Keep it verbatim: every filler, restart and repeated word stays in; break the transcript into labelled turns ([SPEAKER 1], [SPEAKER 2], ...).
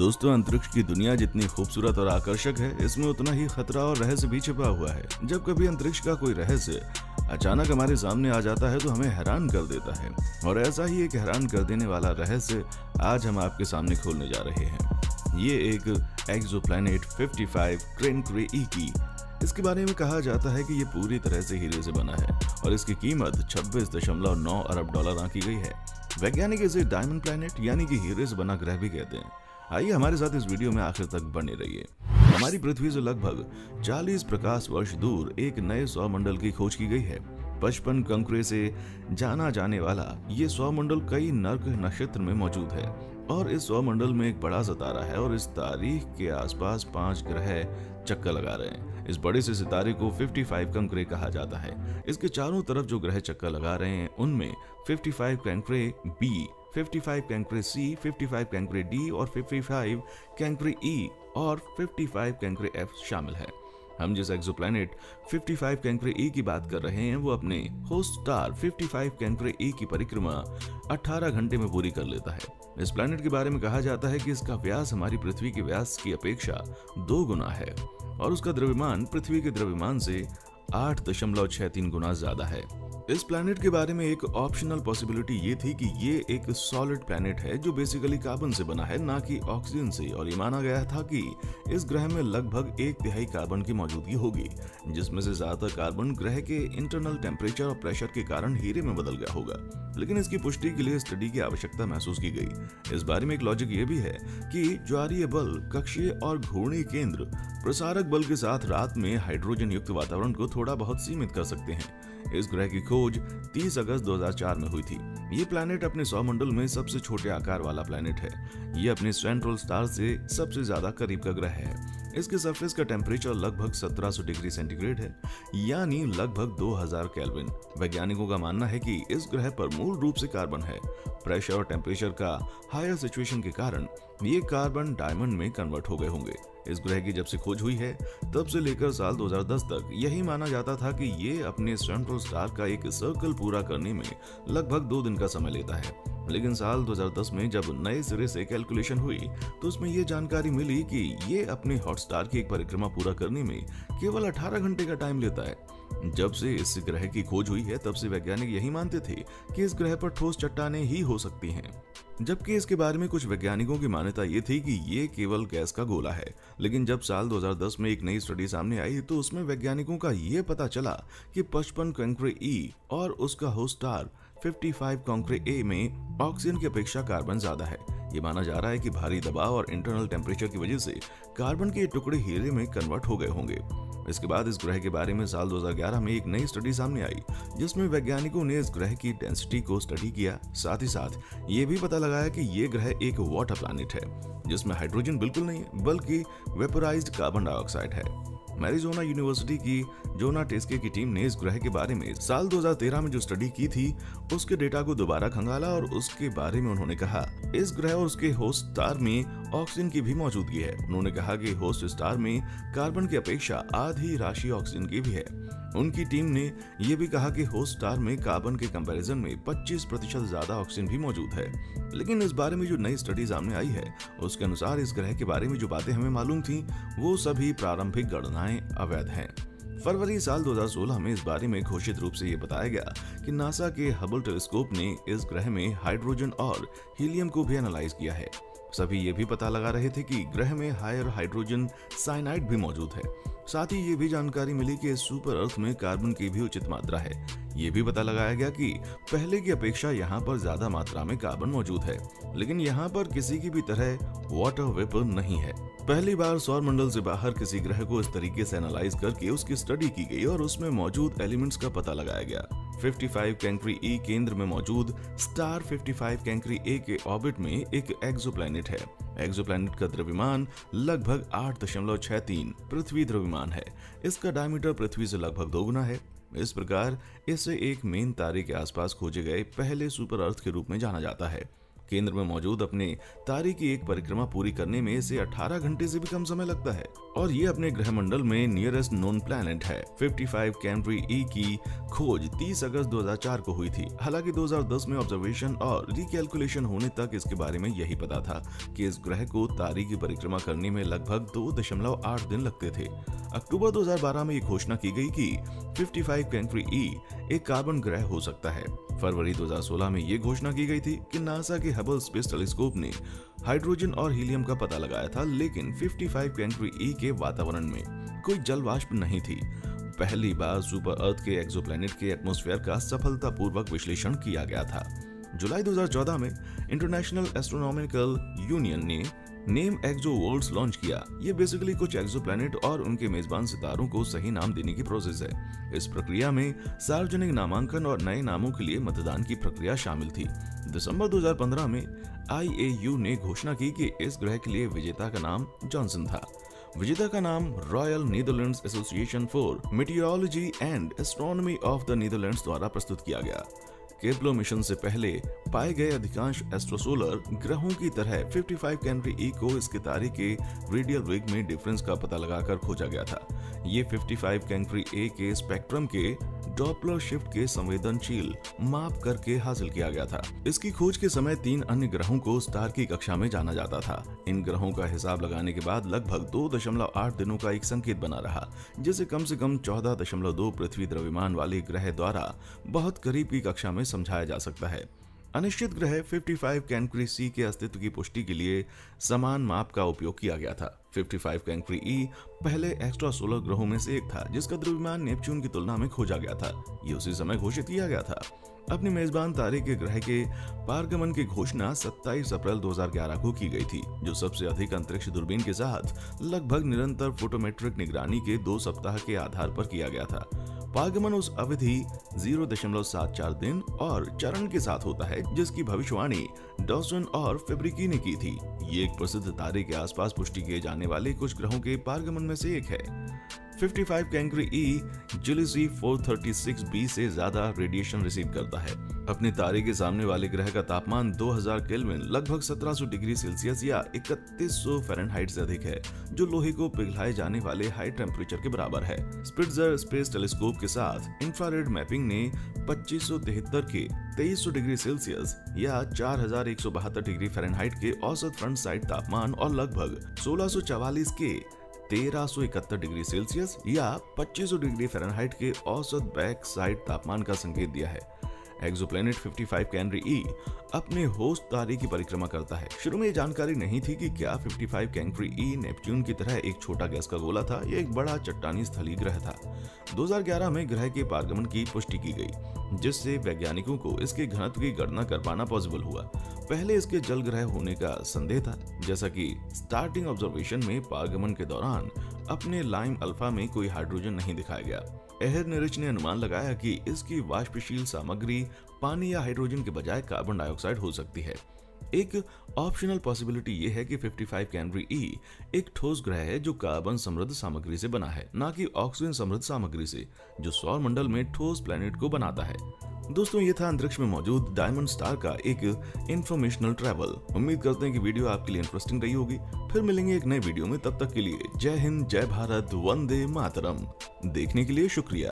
[SPEAKER 1] दोस्तों, अंतरिक्ष की दुनिया जितनी खूबसूरत और आकर्षक है, इसमें उतना ही खतरा और रहस्य भी छिपा हुआ है। जब कभी अंतरिक्ष का कोई रहस्य अचानक हमारे सामने आ जाता है तो हमें हैरान कर देता है, और ऐसा ही एक हैरान कर देने वाला रहस्य आज हम आपके सामने खोलने जा रहे हैं। ये एक एक्सोप्लैनेट पचपन कैंक्रे ई की। इसके बारे में कहा जाता है कि ये पूरी तरह से हीरे से बना है और इसकी कीमत छब्बीस दशमलव नौ अरब डॉलर आंकी गई है। वैज्ञानिक इसे डायमंड प्लैनेट यानी कि हीरे से बना ग्रह भी कहते हैं। आइए हमारे साथ इस वीडियो में आखिर तक बने रहिए। हमारी पृथ्वी से लगभग चालीस प्रकाश वर्ष दूर एक नए सौरमंडल की खोज की गई है। पचपन कैंक्रे से जाना जाने वाला ये सौरमंडल कई नर्क नक्षत्र में मौजूद है और इस सौरमंडल में एक बड़ा सितारा है और इस तारीख के आसपास पांच ग्रह चक्कर लगा रहे हैं। इस बड़े से सितारे को पचपन कैंक्रे कहा जाता है। इसके चारों तरफ जो ग्रह चक्कर लगा रहे हैं उनमें पचपन कैंक्रे बी, पचपन कैंक्रे सी, पचपन कैंक्रे डी और पचपन कैंक्रे ई और पचपन कैंक्रे एफ शामिल है। हम जिस एक्सोप्लैनेट पचपन कैंक्रे ई की बात कर रहे हैं वो अपने होस्ट स्टार पचपन कैंक्रे ई की परिक्रमा अठारह घंटे में पूरी कर लेता है। इस प्लैनेट के बारे में कहा जाता है कि इसका व्यास हमारी पृथ्वी के व्यास की अपेक्षा दो गुना है और उसका द्रव्यमान पृथ्वी के द्रव्यमान से आठ दशमलव छह तीन गुना ज्यादा है। इस प्लैनेट के बारे में एक ऑप्शनल पॉसिबिलिटी ये थी कि ये एक सॉलिड प्लैनेट है जो बेसिकली कार्बन से बना है, ना कि ऑक्सीजन से, और ये माना गया था कि इस ग्रह में लगभग एक तिहाई कार्बन की मौजूदगी होगी, जिसमें से ज्यादातर कार्बन ग्रह के इंटरनल टेम्परेचर और प्रेशर के कारण हीरे में बदल गया होगा। लेकिन इसकी पुष्टि के लिए स्टडी की आवश्यकता महसूस की गई। इस बारे में एक लॉजिक ये भी है कि ज्वारीय बल, कक्षीय और घूर्णी केंद्र प्रसारक बल के साथ रात में हाइड्रोजन युक्त वातावरण को थोड़ा बहुत सीमित कर सकते हैं। इस ग्रह की खोज तीस अगस्त दो हज़ार चार में हुई थी। ये प्लैनेट अपने सौरमंडल में सबसे छोटे आकार वाला प्लैनेट है। ये अपने सेंट्रल स्टार से सबसे ज्यादा करीब का ग्रह है। इसके सरफेस का टेम्परेचर लगभग सत्रह सौ डिग्री सेंटीग्रेड है, यानी लगभग दो हज़ार केल्विन। वैज्ञानिकों का मानना है कि इस ग्रह पर मूल रूप से कार्बन है। प्रेशर और टेम्परेचर का हायर सिचुएशन के कारण ये कार्बन डायमंड में कन्वर्ट हो गए होंगे। इस ग्रह की जब से खोज हुई है तब से लेकर साल दो हज़ार दस तक यही माना जाता था कि ये अपने सेंट्रल स्टार का एक सर्कल पूरा करने में लगभग दो दिन का समय लेता है। लेकिन साल दो हज़ार दस में जब नए सिरे से कैलकुलेशन हुई तो उसमें ये जानकारी मिली कि ये अपने हॉट स्टार की एक परिक्रमा पूरा करने में केवल अठारह घंटे का टाइम लेता है। जब से इस ग्रह की खोज हुई है तब से वैज्ञानिक यही मानते थे कि इस ग्रह पर ठोस चट्टानें ही हो सकती हैं, जबकि इसके बारे में कुछ वैज्ञानिकों की मान्यता ये थी कि ये केवल गैस का गोला है। लेकिन जब साल दो हज़ार दस में एक नई स्टडी सामने आई तो उसमें वैज्ञानिकों का ये पता चला कि पचपन कैंक्रे ई और उसका होस्ट स्टार पचपन कैंक्रे ए में ऑक्सीजन की अपेक्षा कार्बन ज्यादा है। ये माना जा रहा है कि भारी दबाव और इंटरनल टेम्परेचर की वजह से कार्बन के टुकड़े हीरे में कन्वर्ट हो गए होंगे। इसके बाद इस ग्रह के बारे में साल दो हज़ार ग्यारह में एक नई स्टडी सामने आई जिसमें वैज्ञानिकों ने इस ग्रह की डेंसिटी को स्टडी किया। साथ ही साथ ये भी पता लगाया कि ये ग्रह एक वाटर प्लैनेट है जिसमें हाइड्रोजन बिल्कुल नहीं है बल्कि वेपोराइज्ड कार्बन डाइऑक्साइड है। मैरिजोना यूनिवर्सिटी की जोना टेस्के की टीम ने इस ग्रह के बारे में साल दो हज़ार तेरह में जो स्टडी की थी उसके डेटा को दोबारा खंगाला और उसके बारे में उन्होंने कहा इस ग्रह और उसके होस्ट स्टार में ऑक्सीजन की भी मौजूदगी है। उन्होंने कहा कि होस्ट स्टार में कार्बन की अपेक्षा आधी राशि ऑक्सीजन की भी है। उनकी टीम ने यह भी कहा कि होस्ट स्टार में कार्बन के कंपैरिजन में पच्चीस प्रतिशत ज्यादा ऑक्सीजन भी मौजूद है। लेकिन इस बारे में जो नई स्टडी सामने आई है उसके अनुसार इस ग्रह के बारे में जो बातें हमें मालूम थी वो सभी प्रारंभिक गणनाएं अवैध हैं। फरवरी साल दो हज़ार सोलह में इस बारे में घोषित रूप से ये बताया गया कि नासा के हबल टेलीस्कोप ने इस ग्रह में हाइड्रोजन और हीलियम को भी एनालाइज किया है। सभी ये भी पता लगा रहे थे कि ग्रह में हायर हाइड्रोजन साइनाइड भी मौजूद है। साथ ही ये भी जानकारी मिली कि सुपर अर्थ में कार्बन की भी उचित मात्रा है। ये भी पता लगाया गया कि पहले की अपेक्षा यहाँ पर ज्यादा मात्रा में कार्बन मौजूद है, लेकिन यहाँ पर किसी की भी तरह वाटर वेपर नहीं है। पहली बार सौरमंडल से बाहर किसी ग्रह को इस तरीके से एनालाइज करके उसकी स्टडी की गई और उसमें मौजूद एलिमेंट्स का पता लगाया गया। पचपन कैंक्रे ई केंद्र में मौजूद स्टार पचपन कैंक्रे ए के ऑर्बिट में एक एक्सोप्लैनेट है। एक्सोप्लैनेट का द्रव्यमान लगभग आठ दशमलव छह तीन पृथ्वी द्रव्यमान है। इसका डायमीटर पृथ्वी से लगभग दो गुना है। इस प्रकार इसे एक मेन तारे के आसपास खोजे गए पहले सुपर अर्थ के रूप में जाना जाता है। केंद्र में मौजूद अपने तारे की एक परिक्रमा पूरी करने में इसे अठारह घंटे से भी कम समय लगता है और ये अपने ग्रह मंडल में नियरेस्ट नोन प्लैनेट है। पचपन कैंट्री ई की खोज तीस अगस्त दो हज़ार चार को हुई थी। हालांकि दो हज़ार दस में ऑब्जर्वेशन और रिकैलकुलेशन होने तक इसके बारे में यही पता था कि इस ग्रह को तारे की परिक्रमा करने में लगभग दो दशमलव आठ दिन लगते थे। अक्टूबर दो हज़ार बारह में ये घोषणा की गई कि पचपन कैंट्री ई एक कार्बन ग्रह हो सकता है। फरवरी दो हज़ार सोलह में ये घोषणा की गई थी कि नासा के हबल स्पेस टेलीस्कोप ने हाइड्रोजन और हीलियम का पता लगाया था, लेकिन पचपन कैंट्री ई के वातावरण में कोई जल वाष्प नहीं थी। पहली बार सुपर अर्थ के एक्सोप्लैनेट के एटमॉस्फेयर का सफलतापूर्वक विश्लेषण किया गया था। जुलाई दो हज़ार चौदह में इंटरनेशनल एस्ट्रोनॉमिकल यूनियन ने नेम एक्सो वर्ल्ड्स लॉन्च किया। ये बेसिकली कुछ एक्सोप्लैनेट और उनके मेजबान सितारों को सही नाम देने की प्रोसेस है। इस प्रक्रिया में सार्वजनिक नामांकन और नए नामों के लिए मतदान की प्रक्रिया शामिल थी। दिसंबर दो हज़ार पंद्रह में आई ए यू ने घोषणा की कि इस ग्रह के लिए विजेता का नाम जॉनसन था। विजेता का नाम royal Netherlands association for meteorology and astronomy of the Netherlands द्वारा प्रस्तुत किया गया। केप्लर मिशन से पहले पाए गए अधिकांश एस्ट्रोसोलर ग्रहों की तरह पचपन कैंट्री ई को इसके तारे के रेडियल वेग में डिफरेंस का पता लगाकर खोजा गया था। ये पचपन कैंट्री ए के स्पेक्ट्रम के डॉपलर शिफ्ट के संवेदनशील माप करके हासिल किया गया था। इसकी खोज के समय तीन अन्य ग्रहों को स्टार की कक्षा में जाना जाता था। इन ग्रहों का हिसाब लगाने के बाद लगभग दो दशमलव आठ दिनों का एक संकेत बना रहा, जिसे कम से कम चौदह दशमलव दो पृथ्वी द्रव्यमान वाले ग्रह द्वारा बहुत करीब की कक्षा में समझाया जा सकता है। अनिश्चित ग्रह पचपन कैंट्री सी के अस्तित्व की पुष्टि के लिए समान माप का उपयोग किया गया था। पचपन कैंट्री ई पहले एक्स्ट्रा सोलर ग्रहों में से एक था जिसका द्रव्यमान नेपच्यून की तुलना में खोजा गया था। ये उसी समय घोषित किया गया था। अपने मेजबान तारे के ग्रह के पारगमन की घोषणा सत्ताईस अप्रैल दो हज़ार ग्यारह को की गई थी, जो सबसे अधिक अंतरिक्ष दूरबीन के साथ लगभग निरंतर फोटोमेट्रिक निगरानी के दो सप्ताह के आधार पर किया गया था। पारगमन उस अवधि शून्य दशमलव सात चार दिन और चरण के साथ होता है, जिसकी भविष्यवाणी डॉसन और फेब्रिकी ने की थी। ये एक प्रसिद्ध तारे के आसपास पुष्टि किए जाने वाले कुछ ग्रहों के पारगमन में से एक है। पचपन कैंट्री ई जिलिसी चार सौ छत्तीस बी से ज्यादा रेडिएशन रिसीव करता है। अपने तारे के सामने वाले ग्रह का तापमान दो हज़ार केल्विन लगभग सत्रह सौ डिग्री सेल्सियस या इकतीस सौ फ़ारेनहाइट से अधिक है, जो लोहे को पिघलाए जाने वाले हाई टेम्परेचर के बराबर है। स्पिट्जर स्पेस टेलीस्कोप के साथ इंफ्रारेड मैपिंग ने पच्चीस सौ तिहत्तर के तेईस सौ डिग्री सेल्सियस या चार हज़ार एक सौ बहत्तर डिग्री फ़ारेनहाइट के औसत फ्रंट साइड तापमान और लगभग सोलह सौ चवालीस के तेरह सौ इकहत्तर डिग्री सेल्सियस या पच्चीस सौ डिग्री फ़ारेनहाइट के औसत बैक साइड तापमान का संकेत दिया है। एक्सोप्लैनेट पचपन कैंट्री ई अपने होस्ट तारे की परिक्रमा करता है। शुरू में ये जानकारी नहीं थी कि क्या पचपन कैंट्री ई नेपच्यून की तरह एक छोटा गैस का गोला था या एक बड़ा चट्टानी स्थलीय ग्रह था। दो हज़ार ग्यारह में ग्रह के पारगमन की पुष्टि की गई, जिससे वैज्ञानिकों को इसके घनत्व की गणना कर पाना पॉसिबल हुआ। पहले इसके जल ग्रह होने का संदेह था, जैसा कि स्टार्टिंग ऑब्जर्वेशन में पारगमन के दौरान अपने लाइम अल्फा में कोई हाइड्रोजन नहीं दिखाया गया। एहरनेरिच ने अनुमान लगाया कि इसकी वाष्पशील सामग्री पानी या हाइड्रोजन के बजाय कार्बन डाइऑक्साइड हो सकती है। एक ऑप्शनल पॉसिबिलिटी ये है कि पचपन कैंट्री ई एक ठोस ग्रह है जो कार्बन समृद्ध सामग्री से बना है, ना कि ऑक्सीजन समृद्ध सामग्री से, जो सौर मंडल में ठोस प्लैनेट को बनाता है। दोस्तों, ये था अंतरिक्ष में मौजूद डायमंड स्टार का एक इंफॉर्मेशनल ट्रैवल। उम्मीद करते हैं कि वीडियो आपके लिए इंटरेस्टिंग रही होगी। फिर मिलेंगे एक नए वीडियो में, तब तक के लिए जय हिंद, जय भारत, वंदे मातरम। देखने के लिए शुक्रिया।